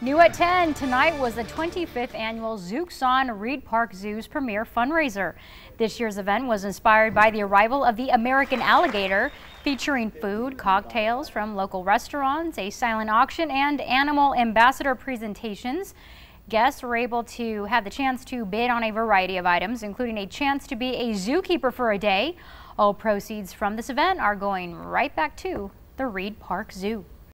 New at 10, tonight was the 25th annual ZOOcson Reid Park Zoo's premier fundraiser. This year's event was inspired by the arrival of the American alligator, featuring food, cocktails from local restaurants, a silent auction, and animal ambassador presentations. Guests were able to have the chance to bid on a variety of items, including a chance to be a zookeeper for a day. All proceeds from this event are going right back to the Reid Park Zoo.